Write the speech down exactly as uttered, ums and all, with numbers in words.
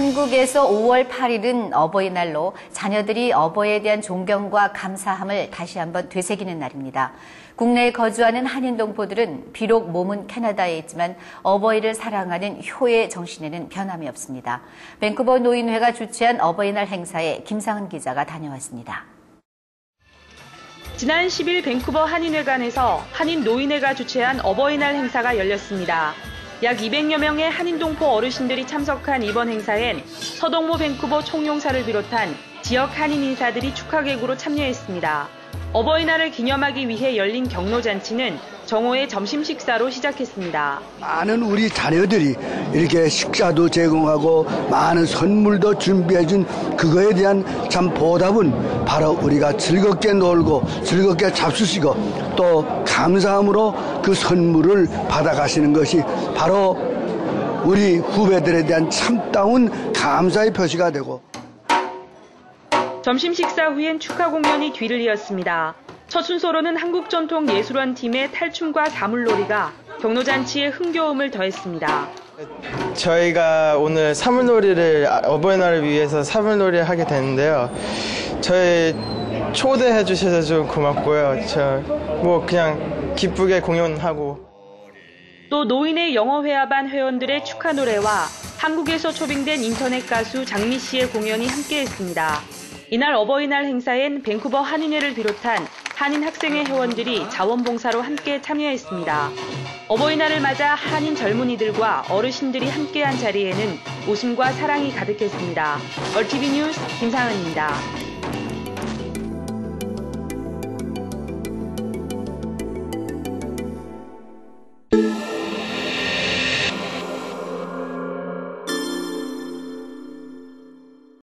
한국에서 오월 팔일은 어버이날로 자녀들이 어버이에 대한 존경과 감사함을 다시 한번 되새기는 날입니다. 국내에 거주하는 한인 동포들은 비록 몸은 캐나다에 있지만 어버이를 사랑하는 효의 정신에는 변함이 없습니다. 밴쿠버 노인회가 주최한 어버이날 행사에 김상은 기자가 다녀왔습니다. 지난 십일 밴쿠버 한인회관에서 한인 노인회가 주최한 어버이날 행사가 열렸습니다. 약 이백여 명의 한인 동포 어르신들이 참석한 이번 행사엔 서동모 밴쿠버 총용사를 비롯한 지역 한인 인사들이 축하객으로 참여했습니다. 어버이날을 기념하기 위해 열린 경로잔치는 정오의 점심 식사로 시작했습니다. 많은 우리 자녀들이 이렇게 식사도 제공하고 많은 선물도 준비해준 그거에 대한 참 보답은 바로 우리가 즐겁게 놀고 즐겁게 잡수시고 또 감사함으로 그 선물을 받아가시는 것이 바로 우리 후배들에 대한 참다운 감사의 표시가 되고. 점심 식사 후엔 축하 공연이 뒤를 이었습니다. 첫 순서로는 한국전통예술원팀의 탈춤과 사물놀이가 경로잔치에 흥겨움을 더했습니다. 저희가 오늘 사물놀이를 어버이날을 위해서 사물놀이를 하게 됐는데요. 저희 초대해 주셔서 좀 고맙고요. 저 뭐 그냥 기쁘게 공연하고. 또 노인의 영어회화반 회원들의 축하 노래와 한국에서 초빙된 인터넷 가수 장미 씨의 공연이 함께했습니다. 이날 어버이날 행사엔 밴쿠버 한인회를 비롯한 한인 학생회 회원들이 자원봉사로 함께 참여했습니다. 어버이날을 맞아 한인 젊은이들과 어르신들이 함께한 자리에는 웃음과 사랑이 가득했습니다. 얼티비 뉴스 김상은입니다.